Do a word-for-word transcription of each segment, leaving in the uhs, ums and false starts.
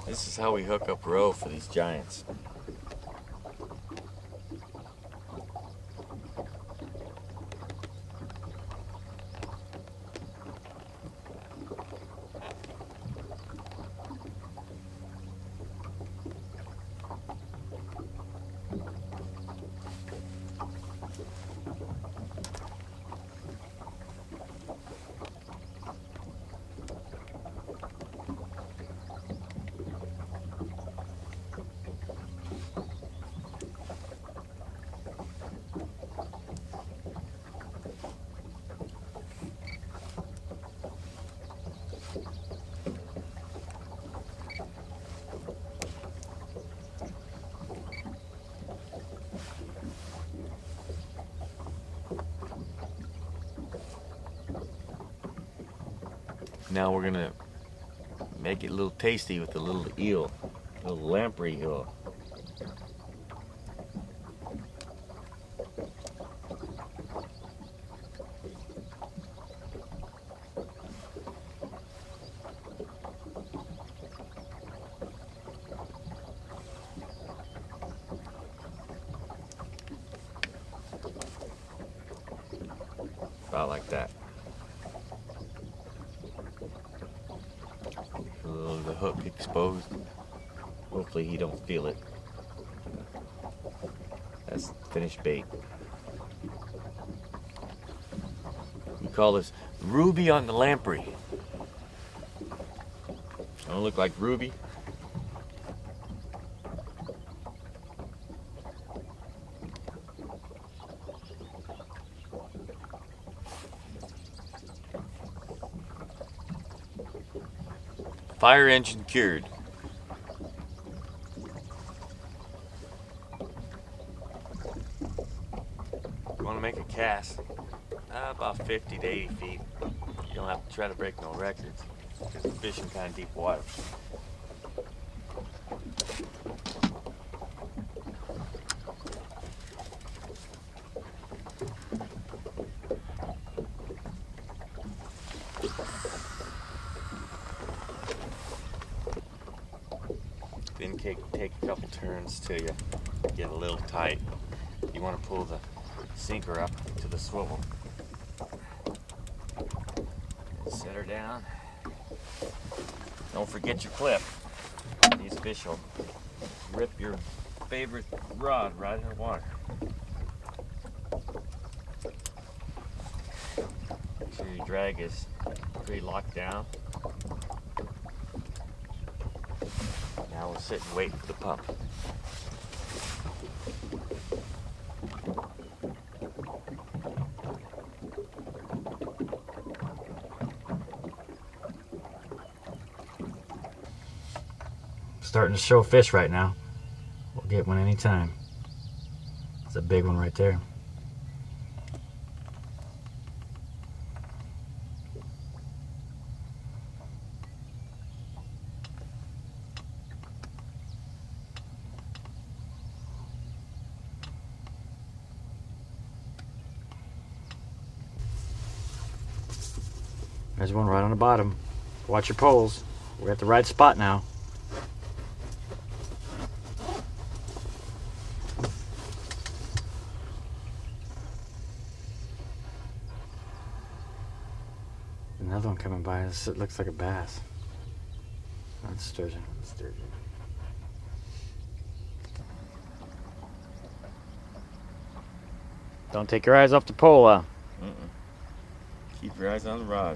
This is how we hook up roe for these giants. Now we're gonna make it a little tasty with a little eel, a little lamprey eel. About like that. A little of the hook exposed. Hopefully he don't feel it. That's finished bait. We call this Ruby on the Lamprey. Don't look like Ruby? Fire engine cured. You want to make a cast? Uh, about fifty to eighty feet. You don't have to try to break no records because we're fishing kind of deep water. Then take, take a couple turns till you get a little tight. You want to pull the sinker up to the swivel. Set her down. Don't forget your clip. These fish will rip your favorite rod right in the water. Make sure your drag is pretty locked down. Now we'll sit and wait for the pump. Starting to show fish right now. We'll get one anytime. It's a big one right there. There's one right on the bottom. Watch your poles. We're at the right spot now. Another one coming by. This it looks like a bass. Not sturgeon. Sturgeon. Don't take your eyes off the pole, uh. Mm-mm. Keep your eyes on the rod.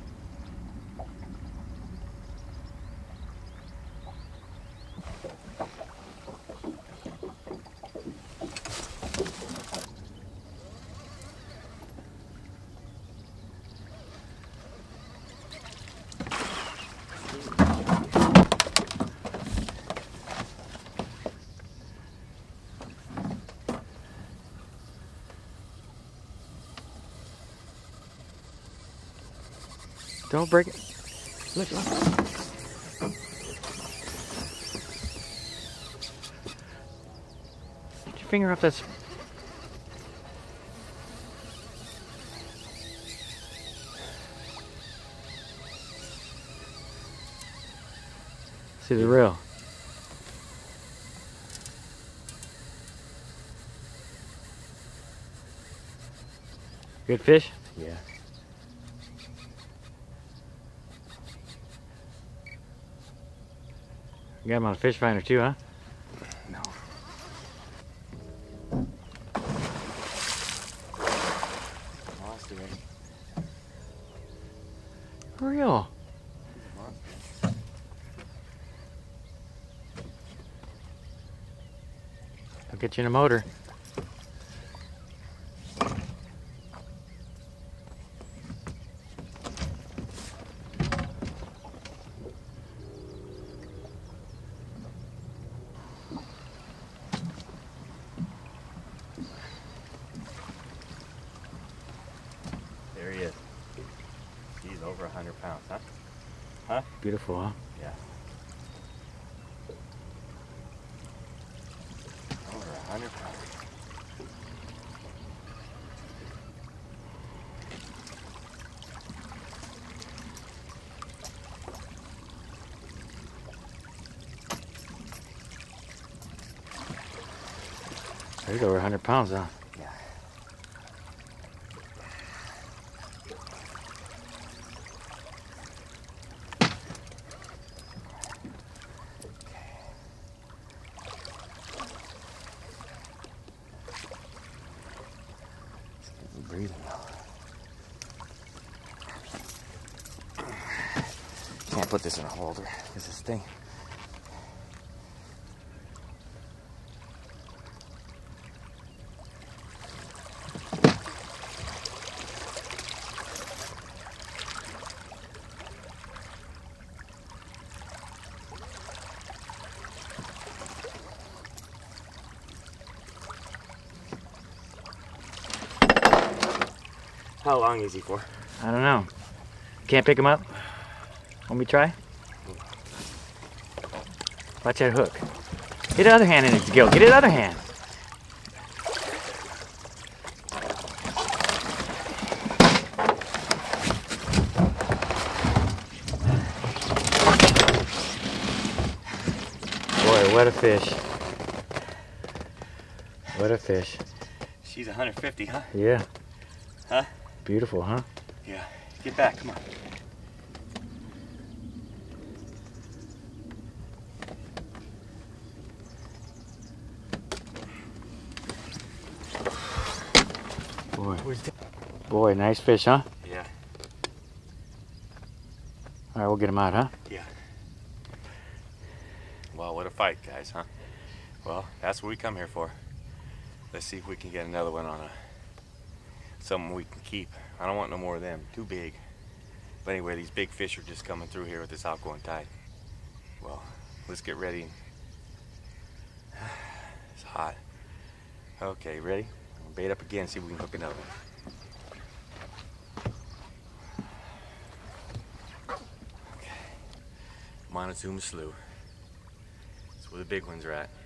Don't break it. Look, look. Get your finger off this. See the reel. Good fish? Yeah. You got him on a fish finder too, huh? No. Lost already. For real? I'll get you in a motor. There he is. He's over a hundred pounds, huh? Huh? Beautiful, huh? Yeah. Over a hundred pounds. He's over a hundred pounds, huh? Yeah. Breathing now. Can't put this in a holder. Is this thing? How long is he for? I don't know. Can't pick him up? Want me to try? Watch that hook. Get the other hand in it, Gil. Get the other hand. Boy, what a fish. What a fish. She's one hundred fifty, huh? Yeah. Huh? Beautiful, huh? Yeah. Get back, come on. Boy. Boy, nice fish, huh? Yeah. All right, we'll get him out, huh? Yeah. Well, what a fight, guys, huh? Well, that's what we come here for. Let's see if we can get another one on a something we can keep. I don't want no more of them. Too big. But anyway, these big fish are just coming through here with this outgoing tide. Well, let's get ready. It's hot. Okay, ready? I'll bait up again, see if we can hook another one. Okay. Montezuma Slough. That's where the big ones are at.